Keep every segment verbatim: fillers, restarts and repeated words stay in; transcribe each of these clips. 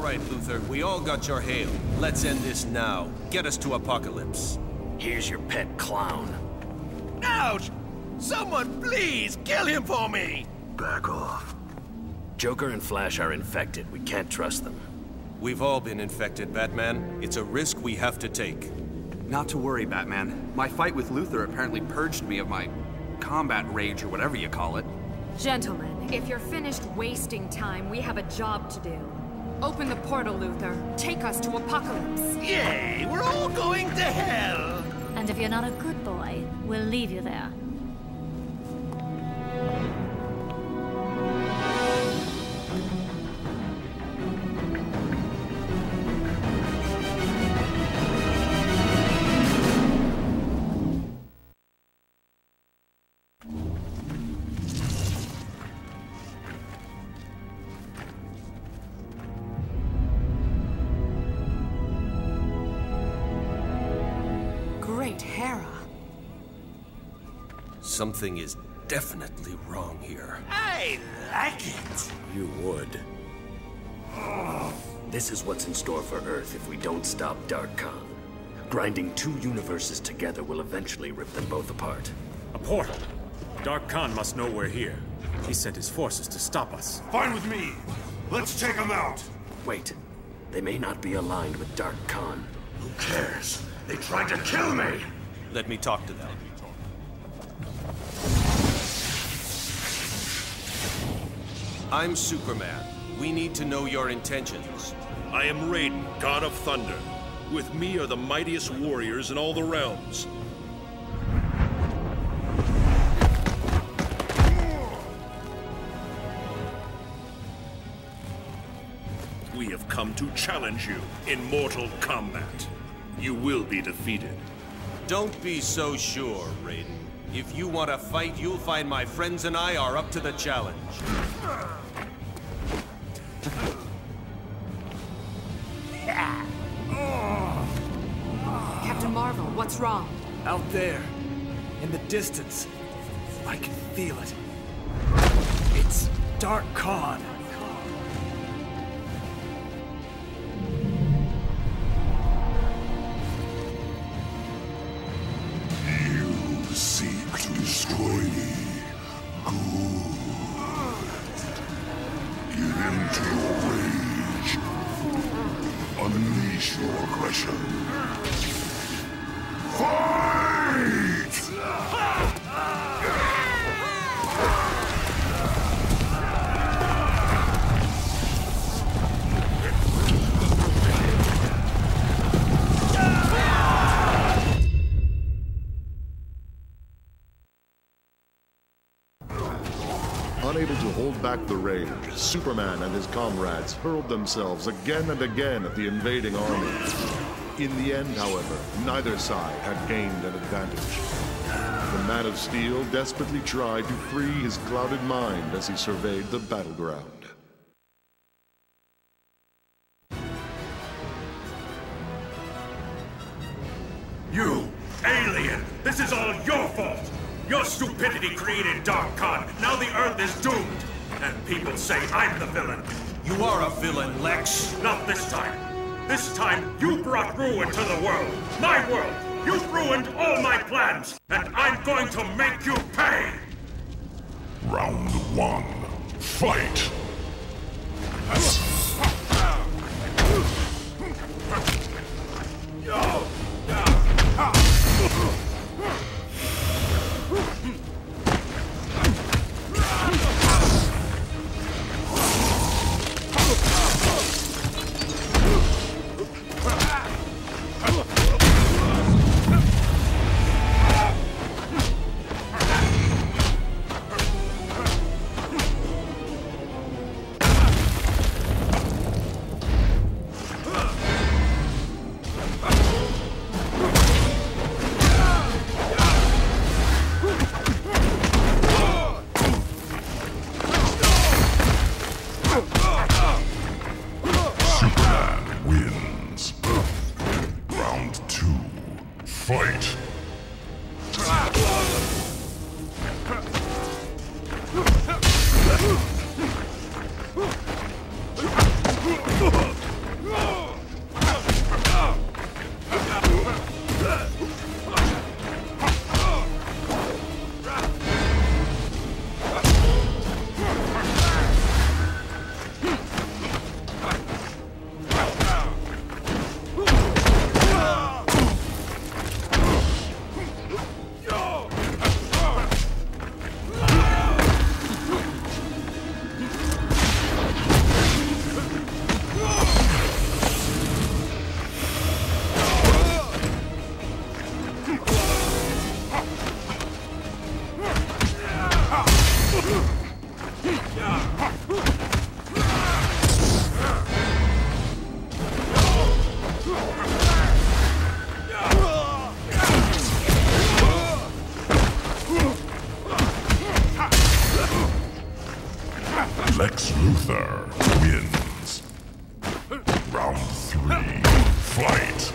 right, Luther. We all got your hail. Let's end this now. Get us to Apocalypse. Here's your pet clown. Ouch! Someone please kill him for me! Back off. Joker and Flash are infected. We can't trust them. We've all been infected, Batman. It's a risk we have to take. Not to worry, Batman. My fight with Luther apparently purged me of my combat rage or whatever you call it. Gentlemen, if you're finished wasting time, we have a job to do. Open the portal, Luther. Take us to Apocalypse. Yay! We're all going to hell! And if you're not a good boy, we'll leave you there. Something is definitely wrong here. I like it. You would. This is what's in store for Earth if we don't stop Dark Khan. Grinding two universes together will eventually rip them both apart. A portal. Dark Khan must know we're here. He sent his forces to stop us. Fine with me. Let's take them out. Wait. They may not be aligned with Dark Khan. Who cares? They tried to kill me. Let me talk to them. I'm Superman. We need to know your intentions. I am Raiden, God of Thunder. With me are the mightiest warriors in all the realms. We have come to challenge you in mortal combat. You will be defeated. Don't be so sure, Raiden. If you want to fight, you'll find my friends and I are up to the challenge. Captain Marvel, what's wrong? Out there, in the distance, I can feel it. It's Dark Khan. You seek to destroy me. Good. Give in to your rage. Unleash your aggression. Fight! Unable to hold back the rage, Superman and his comrades hurled themselves again and again at the invading army. In the end, however, neither side had gained an advantage. The Man of Steel desperately tried to free his clouded mind as he surveyed the battleground. You, alien! This is all your fault! Your stupidity created Dark Khan. Now the Earth is doomed. And people say I'm the villain. You are a villain, Lex. Not this time. This time, you brought ruin to the world. My world. You've ruined all my plans. And I'm going to make you pay. Round one. Fight! Fight! Luthor wins. Round three, fight!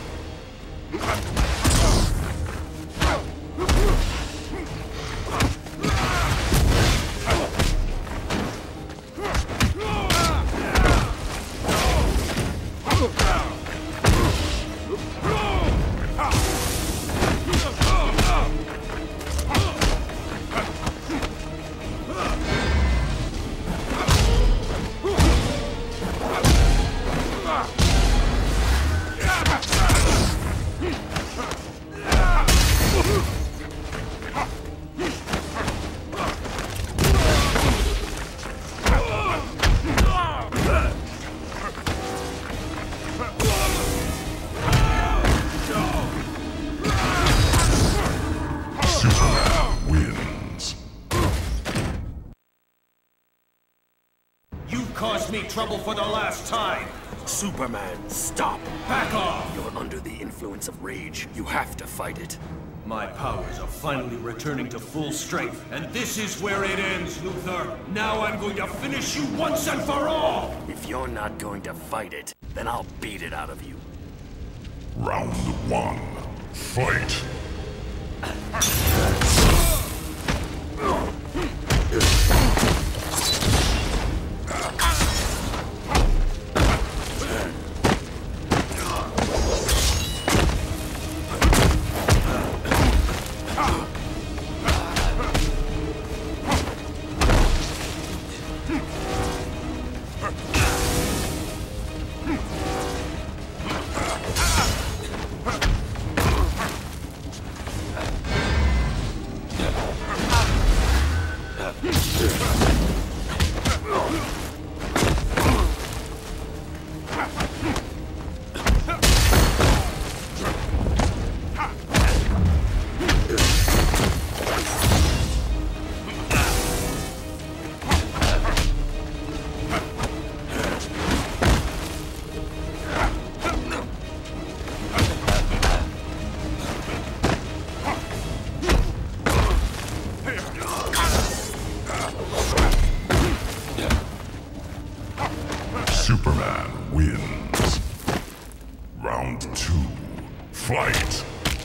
Caused me trouble for the last time! Superman, stop! Back off! You're under the influence of rage. You have to fight it. My powers are finally returning to full strength, and this is where it ends, Luthor! Now I'm going to finish you once and for all! If you're not going to fight it, then I'll beat it out of you. Round one, fight! Superman wins. Round two, fight!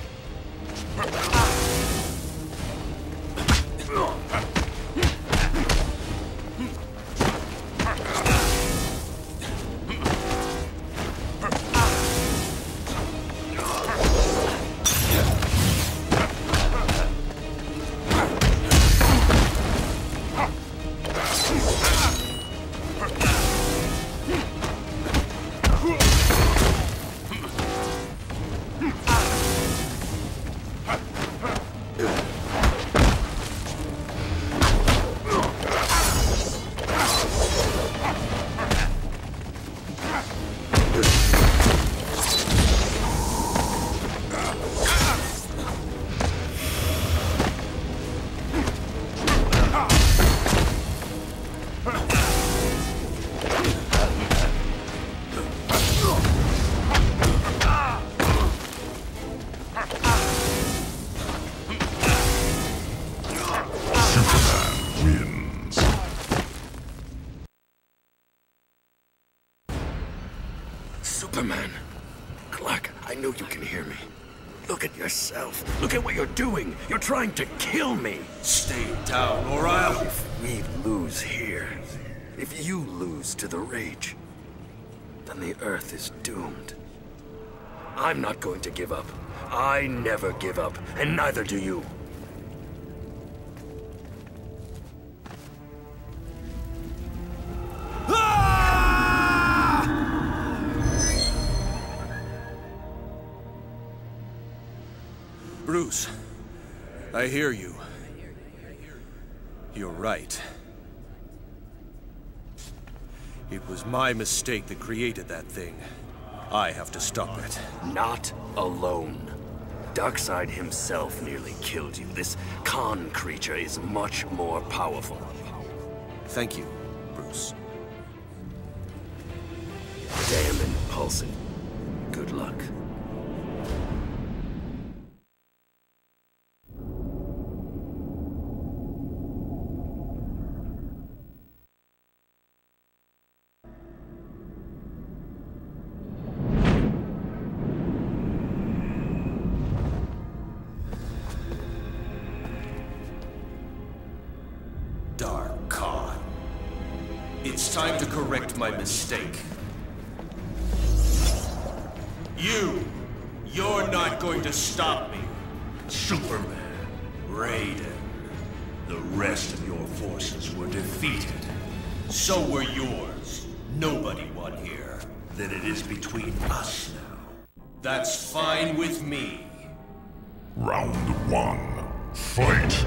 Superman. Clark, I know you can hear me. Look at yourself. Look at what you're doing. You're trying to kill me. Stay down, or I'll... If we lose here, if you lose to the Rage, then the Earth is doomed. I'm not going to give up. I never give up, and neither do you. Bruce, I hear you. You're right. It was my mistake that created that thing. I have to stop it. Not alone. Darkseid himself nearly killed you. This Khan creature is much more powerful. Thank you, Bruce. Damn impulsive. Good luck. It's time to correct my mistake. You! You're not going to stop me. Superman, Raiden, the rest of your forces were defeated. So were yours. Nobody won here. Then it is between us now. That's fine with me. Round one, fight!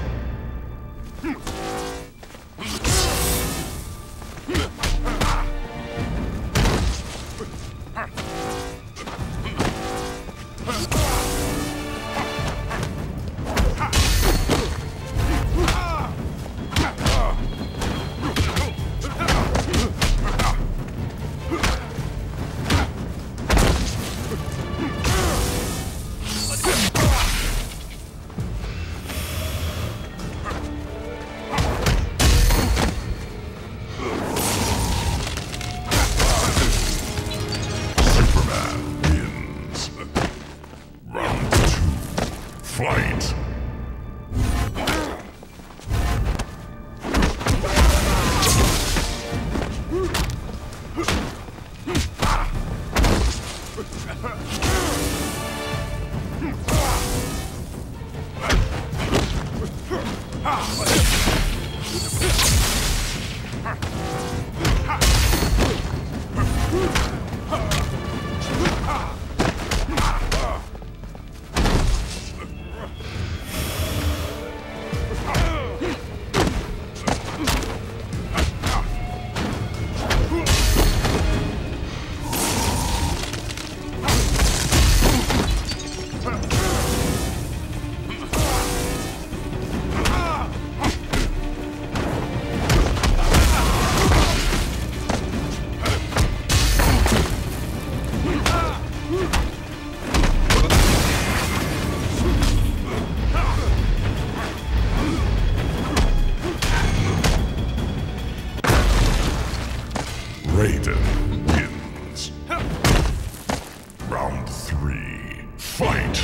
Fight! Raiden wins. Round three, fight!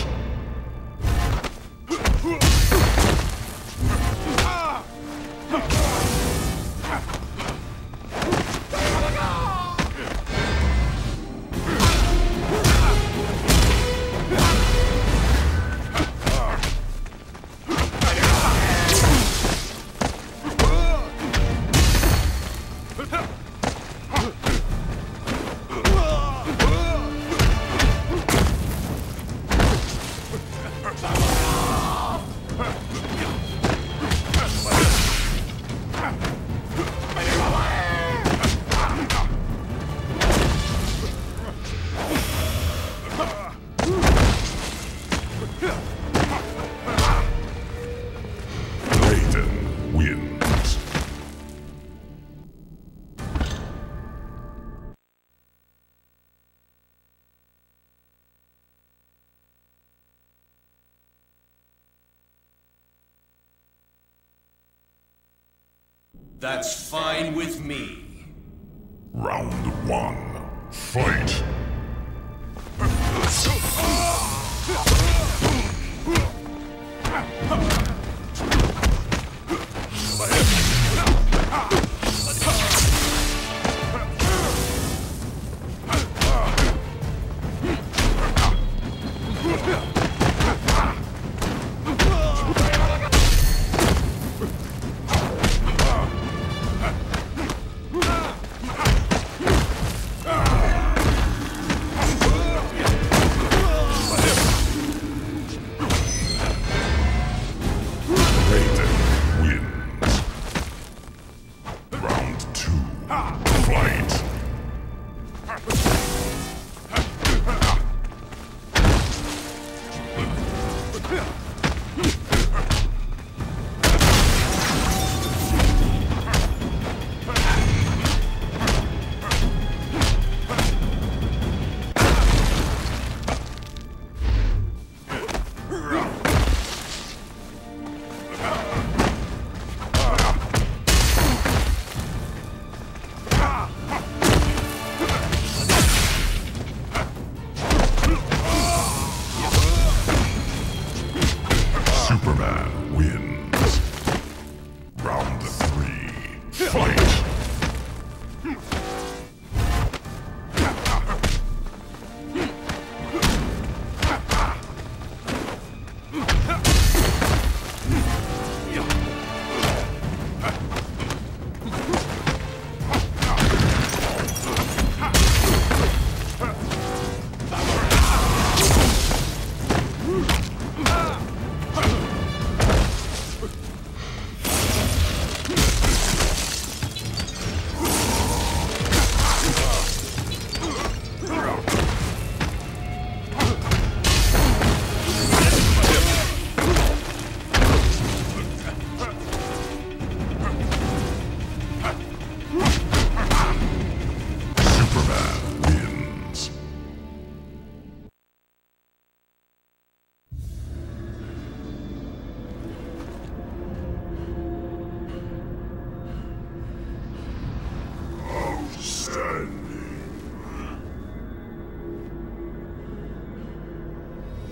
Raiden wins. That's fine with me. Round one, fight!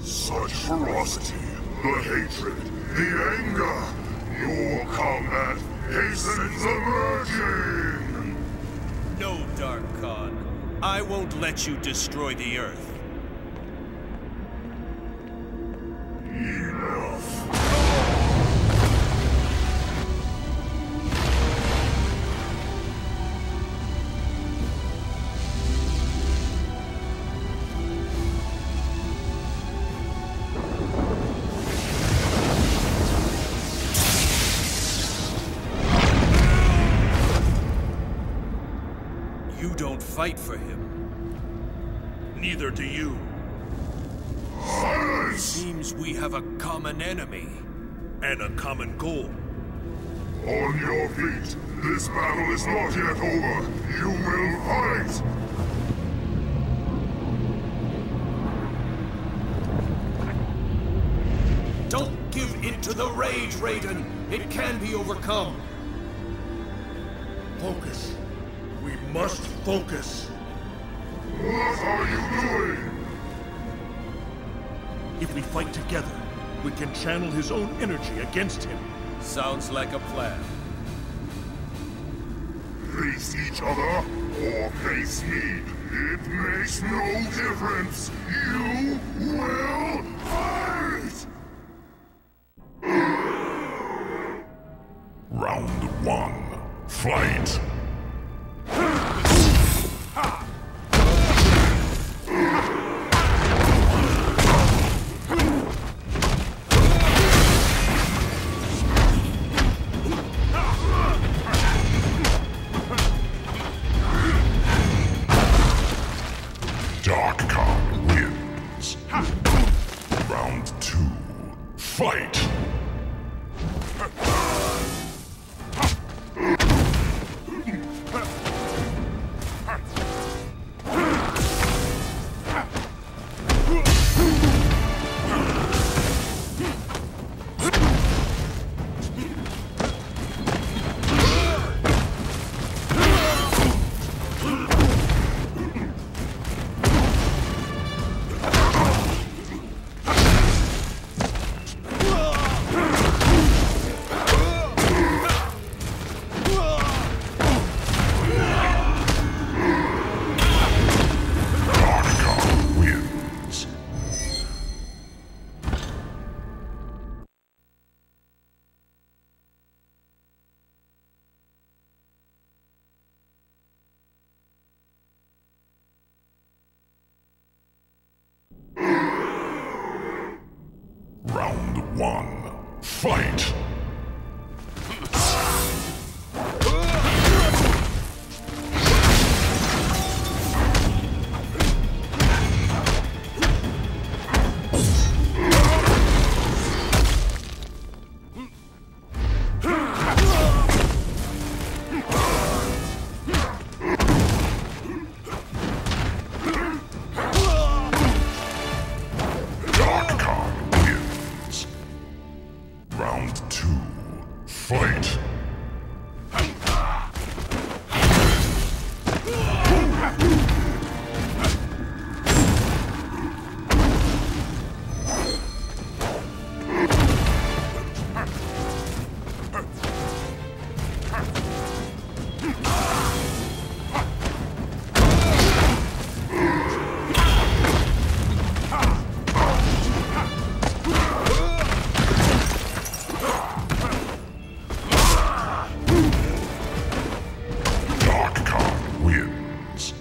Such ferocity, the hatred, the anger. Your combat hastens the merging! No, Dark Khan. I won't let you destroy the Earth. Enough. You don't fight for him. Neither do you. Silence! Seems we have a common enemy. And a common goal. On your feet. This battle is not yet over. You will fight! Don't give in to the rage, Raiden. It can be overcome. Focus. We must focus. What are you doing? If we fight together, we can channel his own energy against him. Sounds like a plan. Face each other, or face me. It makes no difference. You will fight! Round one. Fight! Dark Khan wins. Round two. Fight! Round one. Fight! Dark Khan wins. Round two. Fight! Dark Khan wins.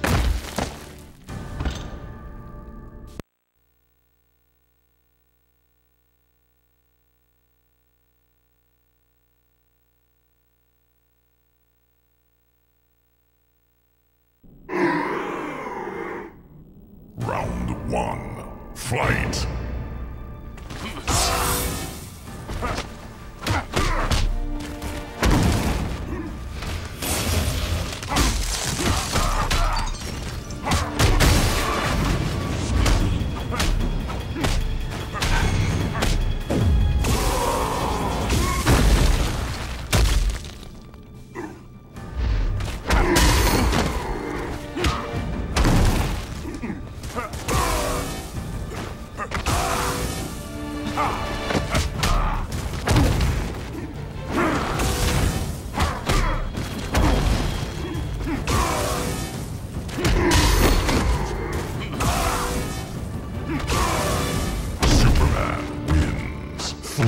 Round one. Fight!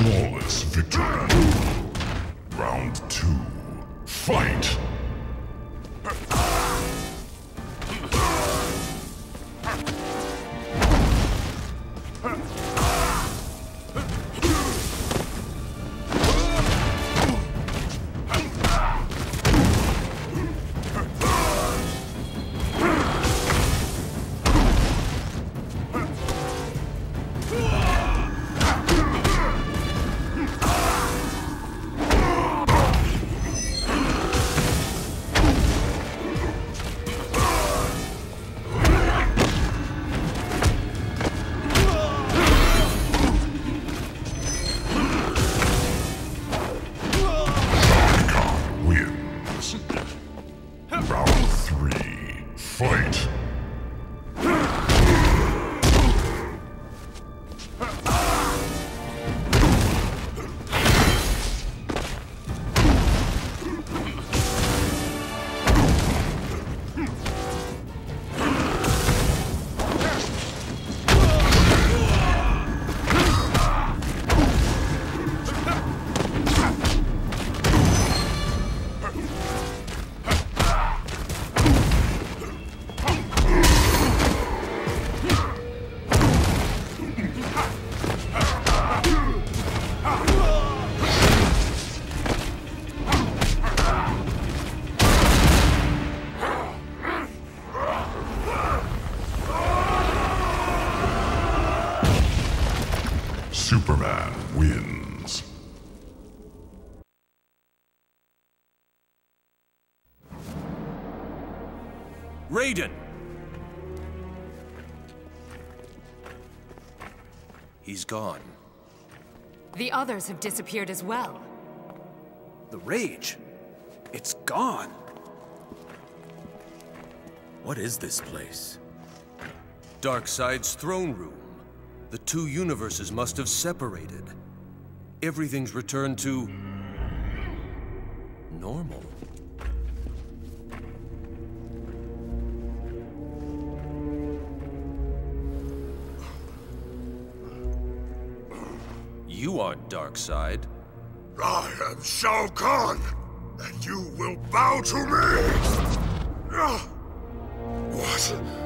flawless victory. Round two. Fight! Fight! Superman wins. Raiden! He's gone. The others have disappeared as well. The Rage? It's gone. What is this place? Darkseid's throne room. The two universes must have separated. Everything's returned to... normal. You aren't Darkseid. I am Shao Kahn, and you will bow to me! What?